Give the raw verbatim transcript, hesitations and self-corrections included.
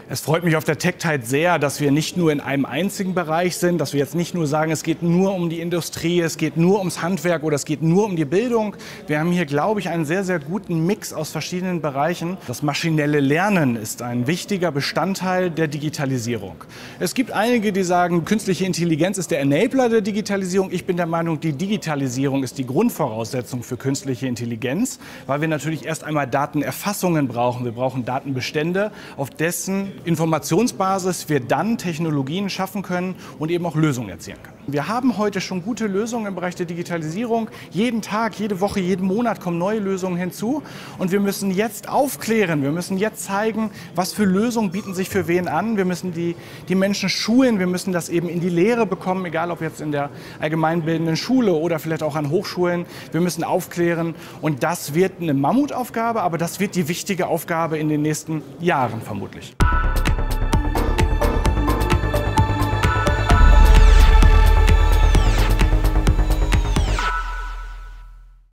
Es freut mich auf der TechTide sehr, dass wir nicht nur in einem einzigen Bereich sind, dass wir jetzt nicht nur sagen, es geht nur um die Industrie, es geht nur ums Handwerk oder es geht nur um die Bildung. Wir haben hier, glaube ich, einen sehr, sehr guten Mix aus verschiedenen Bereichen. Das maschinelle Lernen ist ein wichtiger Bestandteil der Digitalisierung. Es gibt einige, die sagen, künstliche Intelligenz ist der Enabler der Digitalisierung. Ich bin der Meinung, die Digitalisierung ist die Grundvoraussetzung für künstliche Intelligenz, weil wir natürlich erst einmal Datenerfassungen brauchen. Wir brauchen Datenbestände, auf dessen Informationsbasis wir dann Technologien schaffen können und eben auch Lösungen erzielen können. Wir haben heute schon gute Lösungen im Bereich der Digitalisierung. Jeden Tag, jede Woche, jeden Monat kommen neue Lösungen hinzu. Und wir müssen jetzt aufklären, wir müssen jetzt zeigen, was für Lösungen bieten sich für wen an. Wir müssen die, die Menschen schulen, wir müssen das eben in die Lehre bekommen, egal ob jetzt in der allgemeinbildenden Schule oder vielleicht auch an Hochschulen. Wir müssen aufklären und das wird eine Mammutaufgabe, aber das wird die wichtige Aufgabe in den nächsten Jahren vermutlich.